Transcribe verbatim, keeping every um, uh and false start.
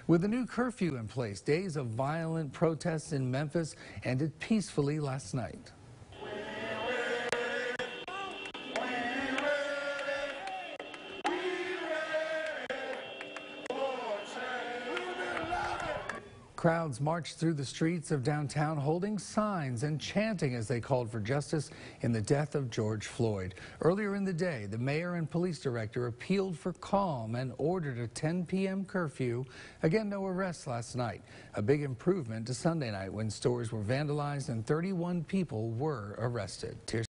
With a new curfew in place, days of violent protests in Memphis ended peacefully last night. Crowds marched through the streets of downtown holding signs and chanting as they called for justice in the death of George Floyd. Earlier in the day, the mayor and police director appealed for calm and ordered a ten p m curfew. Again, no arrests last night. A big improvement to Sunday night when stores were vandalized and thirty-one people were arrested.